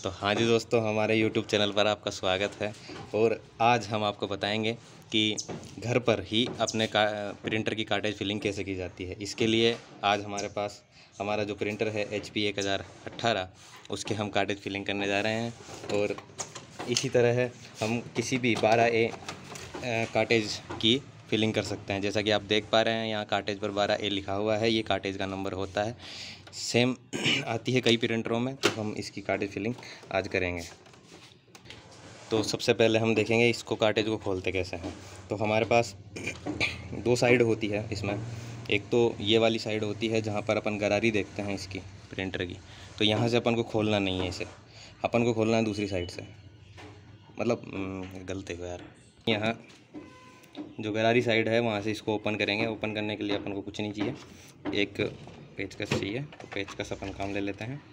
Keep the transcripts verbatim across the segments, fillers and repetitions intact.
तो हाँ जी दोस्तों, हमारे यूट्यूब चैनल पर आपका स्वागत है। और आज हम आपको बताएंगे कि घर पर ही अपने का प्रिंटर की कार्टेज फिलिंग कैसे की जाती है। इसके लिए आज हमारे पास हमारा जो प्रिंटर है एच पी एक हज़ार अट्ठारह, उसके हम कार्टेज फिलिंग करने जा रहे हैं। और इसी तरह हम किसी भी बारह ए कार्टेज की फिलिंग कर सकते हैं। जैसा कि आप देख पा रहे हैं, यहाँ कार्टेज पर बारह ए लिखा हुआ है, ये कार्टेज का नंबर होता है। सेम आती है कई प्रिंटरों में, तो हम इसकी कार्टेज फिलिंग आज करेंगे। तो सबसे पहले हम देखेंगे इसको कार्टेज को खोलते कैसे हैं। तो हमारे पास दो साइड होती है इसमें। एक तो ये वाली साइड होती है जहाँ पर अपन गरारी देखते हैं इसकी प्रिंटर की। तो यहाँ से अपन को खोलना नहीं है इसे, अपन को खोलना है दूसरी साइड से। मतलब गलती हो यार, यहाँ जो गरारी साइड है वहाँ से इसको ओपन करेंगे। ओपन करने के लिए अपन को कुछ नहीं चाहिए, एक पेचकस चाहिए। तो पेचकस अपन काम ले लेते हैं।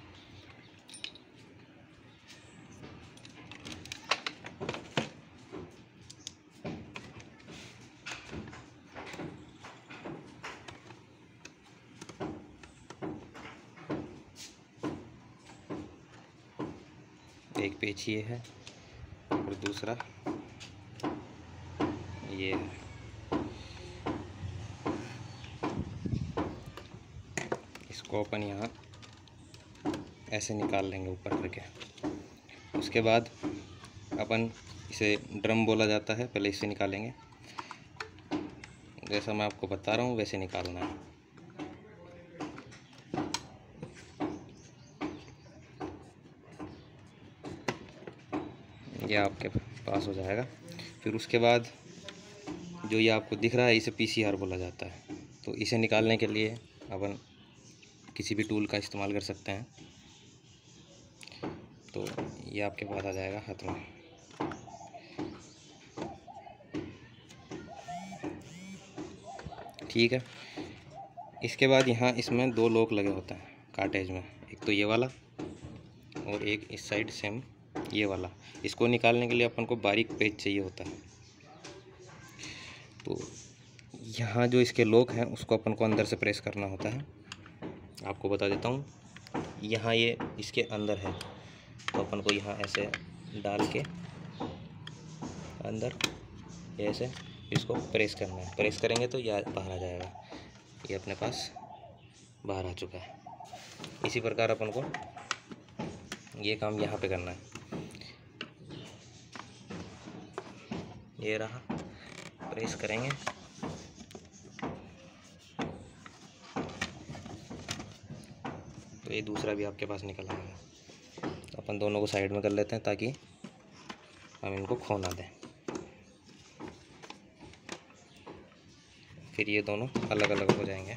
एक पेच ये है और दूसरा ये है। इसको अपन यहाँ ऐसे निकाल लेंगे ऊपर करके। उसके बाद अपन इसे ड्रम बोला जाता है, पहले इससे निकालेंगे। जैसा मैं आपको बता रहा हूँ वैसे निकालना है। ये आपके पास हो जाएगा। फिर उसके बाद जो ये आपको दिख रहा है, इसे पी सी आर बोला जाता है। तो इसे निकालने के लिए अपन किसी भी टूल का इस्तेमाल कर सकते हैं। तो ये आपके पास आ जाएगा हाथ में। ठीक है। इसके बाद यहाँ इसमें दो लॉक लगे होते हैं कार्टेज में, एक तो ये वाला और एक इस साइड सेम ये वाला। इसको निकालने के लिए अपन को बारीक पेच चाहिए होता है। तो यहाँ जो इसके लॉक हैं उसको अपन को अंदर से प्रेस करना होता है। आपको बता देता हूँ, यहाँ ये इसके अंदर है, तो अपन को यहाँ ऐसे डाल के अंदर ऐसे इसको प्रेस करना है। प्रेस करेंगे तो यह बाहर आ जाएगा। ये अपने पास बाहर आ चुका है। इसी प्रकार अपन को ये काम यहाँ पे करना है। ये रहा, प्रेस करेंगे तो ये दूसरा भी आपके पास निकल आएगा। अपन दोनों को साइड में कर लेते हैं ताकि हम इनको खो ना दें। फिर ये दोनों अलग अलग हो जाएंगे।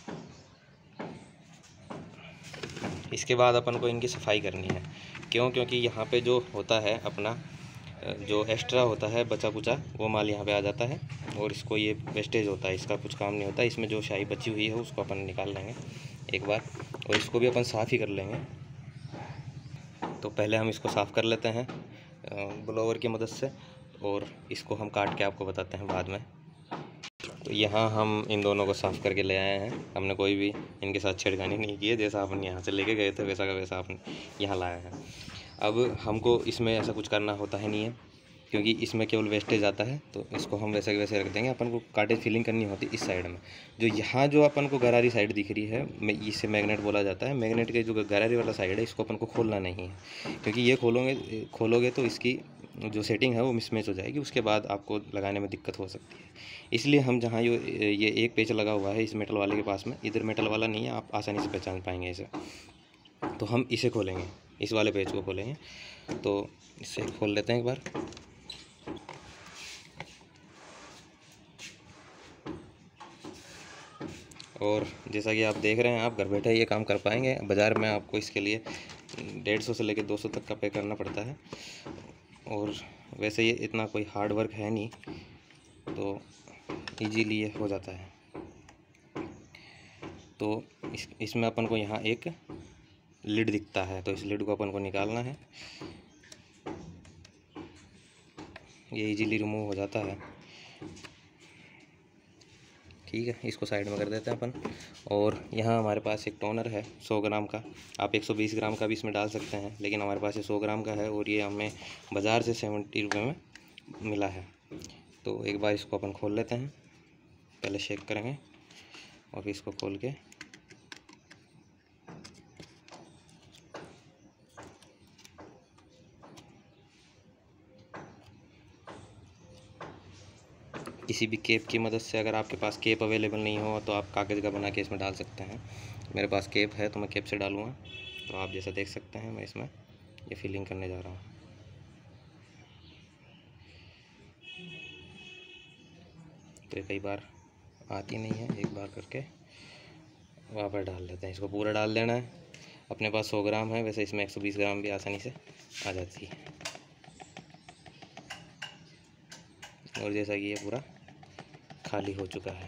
इसके बाद अपन को इनकी सफाई करनी है। क्यों? क्योंकि यहाँ पे जो होता है अपना जो एक्स्ट्रा होता है बचा कुचा, वो माल यहाँ पे आ जाता है और इसको ये वेस्टेज होता है, इसका कुछ काम नहीं होता। इसमें जो शाई बची हुई है उसको अपन निकाल लेंगे एक बार, और इसको भी अपन साफ़ ही कर लेंगे। तो पहले हम इसको साफ़ कर लेते हैं ब्लोवर की मदद से, और इसको हम काट के आपको बताते हैं बाद में। तो यहाँ हम इन दोनों को साफ़ करके ले आए हैं। हमने कोई भी इनके साथ छेड़खानी नहीं की है। जैसा अपन यहाँ से लेके गए थे वैसा का वैसा अपन यहाँ लाए हैं। अब हमको इसमें ऐसा कुछ करना होता है नहीं है, क्योंकि इसमें केवल वेस्टेज आता है। तो इसको हम वैसे वैसे रख देंगे। अपन को कार्टेज फिलिंग करनी होती है इस साइड में। जो यहाँ जो अपन को गरारी साइड दिख रही है, इसे मैग्नेट बोला जाता है। मैग्नेट के जो गरारी वाला साइड है, इसको अपन को खोलना नहीं है, क्योंकि ये खोलोगे खोलोगे तो इसकी जो सेटिंग है वो मिसमैच हो जाएगी। उसके बाद आपको लगाने में दिक्कत हो सकती है। इसलिए हम जहाँ ये ये एक पेच लगा हुआ है इस मेटल वाले के पास में, इधर मेटल वाला नहीं है, आप आसानी से पहचान पाएंगे इसे। तो हम इसे खोलेंगे, इस वाले पेज को खोलेंगे। तो इसे खोल लेते हैं एक बार। और जैसा कि आप देख रहे हैं, आप घर बैठे ये काम कर पाएंगे। बाज़ार में आपको इसके लिए डेढ़ सौ से लेकर दो सौ तक का पे करना पड़ता है। और वैसे ये इतना कोई हार्ड वर्क है नहीं, तो इजीली ये हो जाता है। तो इस इसमें अपन को यहाँ एक लिड दिखता है, तो इस लिड को अपन को निकालना है। ये इजीली रिमूव हो जाता है। ठीक है, इसको साइड में कर देते हैं अपन। और यहाँ हमारे पास एक टोनर है सौ ग्राम का, आप एक सौ बीस ग्राम का भी इसमें डाल सकते हैं, लेकिन हमारे पास ये सौ ग्राम का है और ये हमें बाज़ार से सेवेंटी रुपये में मिला है। तो एक बार इसको अपन खोल लेते हैं, पहले शेक करेंगे और फिर इसको खोल के किसी भी केप की मदद से, अगर आपके पास केप अवेलेबल नहीं हो तो आप कागज़ का बना के इसमें डाल सकते हैं। मेरे पास केप है तो मैं केप से डालूँगा। तो आप जैसा देख सकते हैं मैं इसमें ये फिलिंग करने जा रहा हूँ। तो कई बार आती नहीं है, एक बार करके वापस डाल लेते हैं। इसको पूरा डाल देना है। अपने पास सौ ग्राम है, वैसे इसमें एक सौ बीस ग्राम भी आसानी से आ जाती है। और जैसा कि ये पूरा खाली हो चुका है,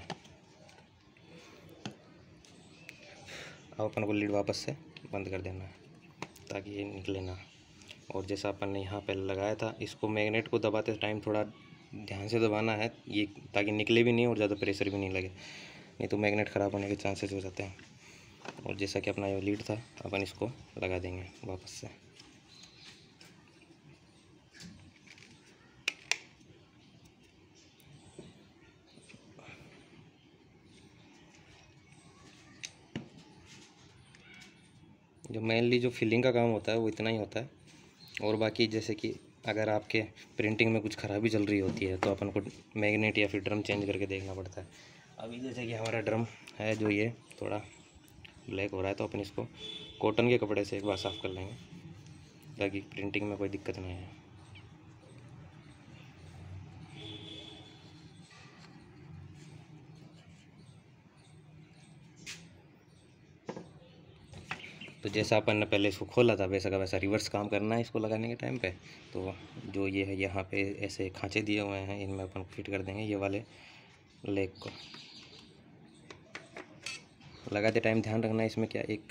अब अपन को लीड वापस से बंद कर देना है ताकि ये निकले ना। और जैसा अपन ने यहाँ पे लगाया था, इसको मैग्नेट को दबाते टाइम थोड़ा ध्यान से दबाना है ये, ताकि निकले भी नहीं और ज़्यादा प्रेशर भी नहीं लगे, नहीं तो मैग्नेट ख़राब होने के चांसेस हो जाते हैं। और जैसा कि अपना ये लीड था, अपन इसको लगा देंगे वापस से। जो मेनली जो फिलिंग का काम होता है वो इतना ही होता है। और बाकी जैसे कि अगर आपके प्रिंटिंग में कुछ खराबी चल रही होती है तो अपन को मैग्नेट या फिर ड्रम चेंज करके देखना पड़ता है। अभी जैसे कि हमारा ड्रम है जो ये थोड़ा ब्लैक हो रहा है, तो अपन इसको कॉटन के कपड़े से एक बार साफ़ कर लेंगे ताकि प्रिंटिंग में कोई दिक्कत नहीं है। तो जैसा अपन ने पहले इसको खोला था वैसा का वैसा रिवर्स काम करना है इसको लगाने के टाइम पे। तो जो ये है यहाँ पे ऐसे खांचे दिए हुए हैं, इनमें अपन फिट कर देंगे ये वाले लेग को। लगाते टाइम ध्यान रखना है इसमें क्या एक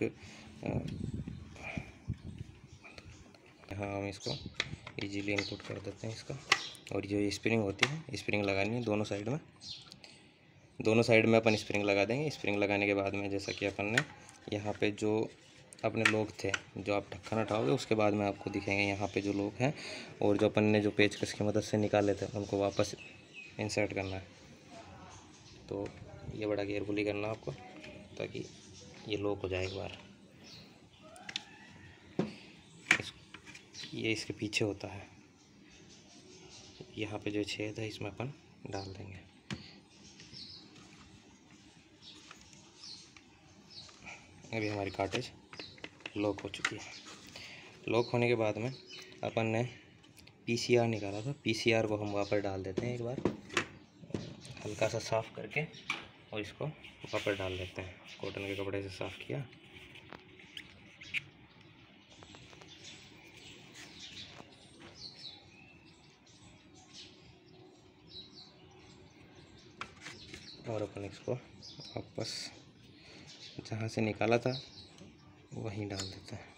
हाँ हम इसको इजीली इनपुट कर देते हैं इसका। और जो ये स्प्रिंग होती है, स्प्रिंग लगानी है दोनों साइड में, दोनों साइड में अपन स्प्रिंग लगा देंगे। स्प्रिंग लगाने के बाद में जैसा कि अपन ने यहाँ पे जो अपने लोग थे, जो आप ढक्कन हटाओगे उसके बाद में आपको दिखेंगे यहाँ पे जो लोग हैं, और जो अपन ने जो पेचकस की मदद से निकाले थे उनको वापस इंसर्ट करना है। तो ये बड़ा केयरफुली करना आपको ताकि ये लॉक हो जाए एक बार। इस, ये इसके पीछे होता है, यहाँ पे जो छेद है इसमें अपन डाल देंगे। अभी हमारी कार्टेज लॉक हो चुकी है। लॉक होने के बाद में अपन ने पीसीआर निकाला था, पीसीआर को हम वापस डाल देते हैं एक बार हल्का सा साफ़ करके, और इसको वापस डाल देते हैं। कॉटन के कपड़े से साफ़ किया। और अपन इसको वापस जहाँ से निकाला था वहीं डाल देते हैं।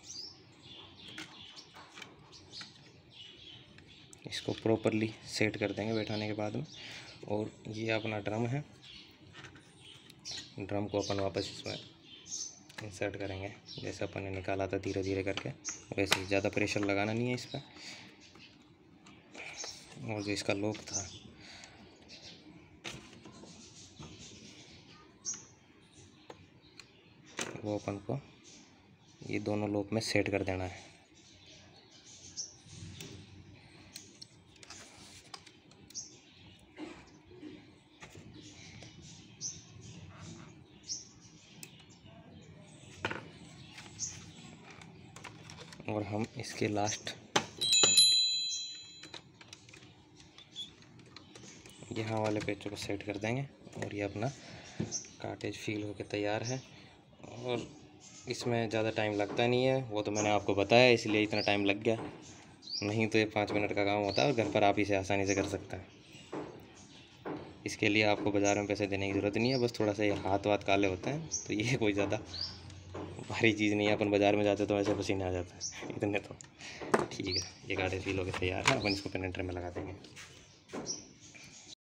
इसको प्रॉपरली सेट कर देंगे बैठाने के बाद में। और ये अपना ड्रम है, ड्रम को अपन वापस इसमें इंसर्ट करेंगे जैसे अपन ने निकाला था धीरे धीरे करके, वैसे ही ज़्यादा प्रेशर लगाना नहीं है इस पर। और जो इसका लॉक था वो अपन को ये दोनों लॉक में सेट कर देना है। और हम इसके लास्ट यहाँ वाले पेचों को सेट कर देंगे और ये अपना कार्टेज फील होकर तैयार है। और इसमें ज़्यादा टाइम लगता नहीं है, वो तो मैंने आपको बताया इसलिए इतना टाइम लग गया, नहीं तो ये पाँच मिनट का काम होता है और घर पर आप इसे आसानी से कर सकते हैं। इसके लिए आपको बाज़ार में पैसे देने की ज़रूरत नहीं है, बस थोड़ा सा ये हाथ वाथ काले होते हैं, तो ये कोई ज़्यादा भारी चीज़ नहीं है। अपन बाज़ार में जाते तो ऐसे पसीने आ जाता है इतने तो ठीक है। ये कार्टेज फील होकर तैयार है, अपन इसको पेन ट्रे में लगा देंगे।